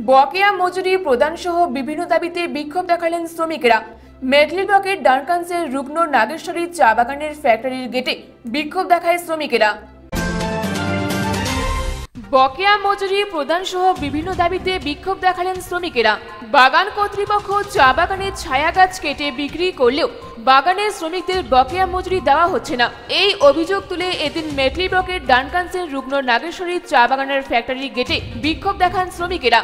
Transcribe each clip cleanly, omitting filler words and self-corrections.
বকেয়া মজুরি প্রদান সহ বিভিন্ন দাবিতে বিক্ষোভ দেখালেন শ্রমিকেরা। মেটলি ব্লকের ডানকানসের রুগ্ন নাগেশ্বরী চা বাগানের ফ্যাক্টরির গেটে বিক্ষোভ দেখায় শ্রমিকেরা। বকেয়া মজুরি প্রদান সহ বিভিন্ন দাবিতে বিক্ষোভ দেখালেন শ্রমিকেরা। বাগান কর্তৃপক্ষ চা বাগানের ছায়া গাছ কেটে বিক্রি করলেও বাগানের শ্রমিকদের বকেয়া মজুরি দেওয়া হচ্ছে না। এই অভিযোগ তুলে এদিন মেটলি ব্লকের ডানকানসের রুগ্ন নাগেশ্বরী চা বাগানের ফ্যাক্টরির गेटे বিক্ষোভ দেখান শ্রমিকেরা।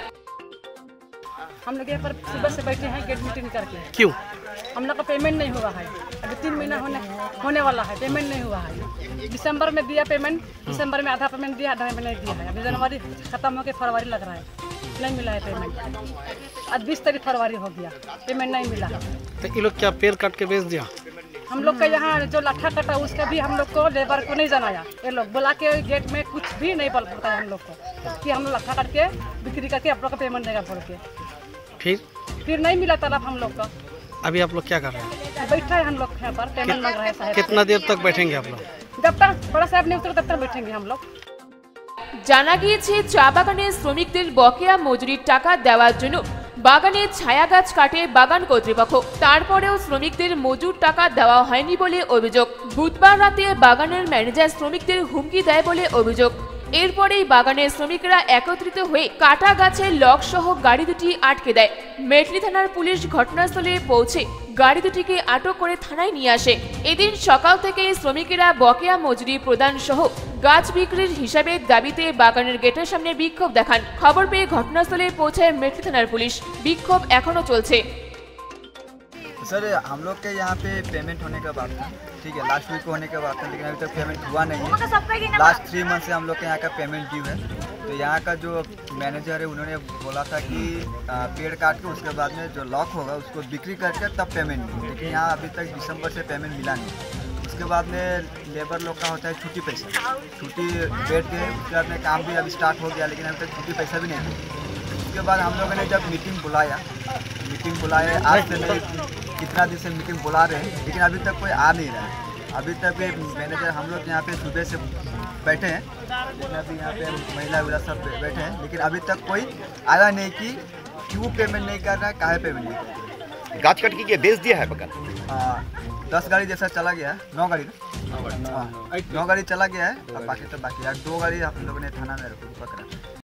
हम लोग यहाँ पर सुबह से बैठे हैं गेट मीटिंग करके। क्यों? हम लोग का पेमेंट नहीं हुआ है, अभी 3 महीना होने वाला है, पेमेंट नहीं हुआ है। दिसंबर में दिया पेमेंट, दिसंबर में आधा पेमेंट दिया, आधा पेमेंट नहीं दिया है। अभी जनवरी खत्म होकर फरवरी लग रहा है, नहीं मिला है पेमेंट। आज 20 तारीख फरवरी हो गया, पेमेंट नहीं मिला है। तो ये लोग क्या पेड़ काट के बेच दिया? हम लोग का यहाँ जो लाठा कटा उसका भी हम लोग को लेबर को नहीं जनाया। ये लोग बुला के गेट में कुछ भी नहीं बताया हम लोग को कि हम लोग लाठा काट के बिक्री करके आप लोग का पेमेंट देगा बोल के। फिर नहीं मिला तलब हम लोग का। अभी आप लोग क्या कर रहे हैं? बैठा है हम लोग यहाँ पर, पेमेंट मांग रहे हैं साहब। कितना देर तक बैठेंगे आप लोग? जब तक बड़ा साहब नहीं उतरे तब तक बैठेंगे हम लोग। জানা গিয়েছে চা বাগানের শ্রমিকদের বকেয়া মজুরির টাকা দেওয়ার জন্য বাগানে ছায়া গাছ কাটে বাগান কর্তৃপক্ষ। তারপরেও শ্রমিকদের মজুর টাকা দেওয়া হয়নি বলে অভিযোগ। বুধবার রাতে বাগানের ম্যানেজার শ্রমিকদের হুমকি দেয় বলে অভিযোগ। এরপরেই বাগানের শ্রমিকরা একত্রিত হয়ে কাটা গাছের লক সহ গাড়ি দুটি আটকে দেয়। মেটলি থানার পুলিশ ঘটনাস্থলে পৌঁছে গাড়ি দুটিকে আটক করে থানায় নিয়ে আসে। এদিন সকাল থেকে শ্রমিকেরা বকেয়া মজুরি প্রদান সহ গাছ বিক্রির হিসাবের দাবিতে বাগানের গেটের সামনে বিক্ষোভ দেখান। খবর পেয়ে ঘটনাস্থলে পৌঁছায় মেটলি থানার পুলিশ। বিক্ষোভ এখনো চলছে। सर हम लोग के यहाँ पे पेमेंट होने का बात था, ठीक है, लास्ट वीक को होने का बात था, लेकिन अभी तक पेमेंट हुआ नहीं है। लास्ट 3 मंथ से हम लोग के यहाँ का पेमेंट ड्यू है। तो यहाँ का जो मैनेजर है उन्होंने बोला था कि पेड़ काट के उसके बाद में जो लॉक होगा उसको बिक्री करके तब पेमेंट मिले, लेकिन यहाँ अभी तक दिसंबर से पेमेंट मिला नहीं। उसके बाद में लेबर लोग का होता है छुट्टी पैसा, छुट्टी बैठ गए, उसके बाद में काम भी अभी स्टार्ट हो गया, लेकिन अभी तक छुट्टी पैसा भी नहीं दिया। उसके बाद हम लोगों ने जब मीटिंग बुलाए आज से नहीं कितना दिन से मीटिंग बुला रहे हैं, लेकिन अभी तक कोई आ नहीं रहा है। अभी तक मैनेजर हम लोग यहाँ पे सुबह से बैठे हैं, जितना भी यहाँ पे महिला विला सब बैठे हैं, लेकिन अभी तक कोई आया नहीं कि क्यों पेमेंट नहीं कर रहा है, काहे पेमेंट नहीं कर रहा है। गाछ कट के बेच दिया है बगल? 10 गाड़ी जैसा चला गया है, 9 गाड़ी 9 गाड़ी चला गया है, और बाकी 2 गाड़ी हम लोगों ने थाना में पकड़ा।